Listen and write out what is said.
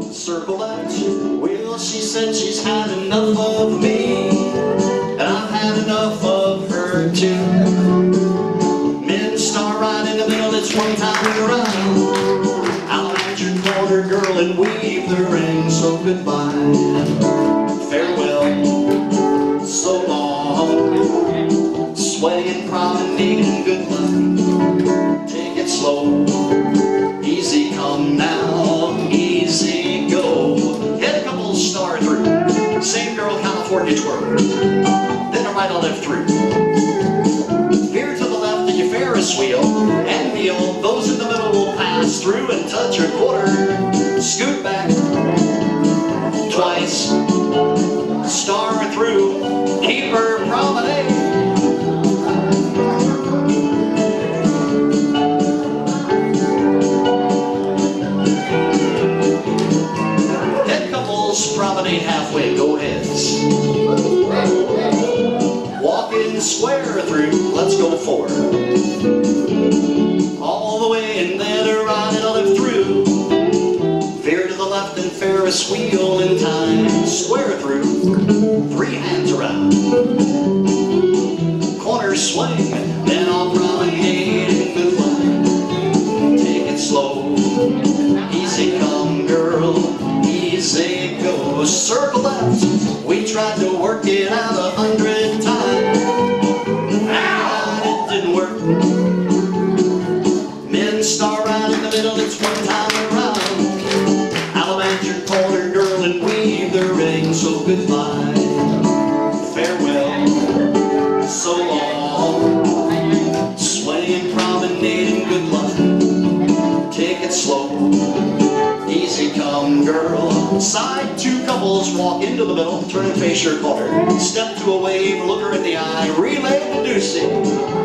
Circle left. Well, she said she's had enough of me, and I've had enough of her too. Men star right in the middle, it's one time around. I'll at your corner, girl, and weave the ring. So goodbye, farewell, so long. Swaying, promenading, good luck. Take it slow, easy come now, easy go. Hit a couple star through. Same girl, California twirl. Then a right on left through. Veer to the left of your Ferris wheel and kneel. Those in the middle will pass through and touch your quarter. Scoot back twice. Star through. Keep her promenade. Promenade halfway, go heads. Walk in square through, let's go forward. All the way and then a right and a left through. Veer to the left and Ferris wheel in time. Square through, 3 hands around. Corner swing, then I'll promenade and good luck. Take it slow, easy come girl, easy go. Circle left, we tried to work it out 100 times. Ah, it didn't work. Men star right in the middle, it's one time around. I'll at your corner, girl, and weave the ring. So goodbye, farewell, so long. Swaying, promenading, good luck. Take it slow, easy come girl. Side, 2 couples walk into the middle, turn and face your corner. Step to a wave, look her in the eye, relay the deucing.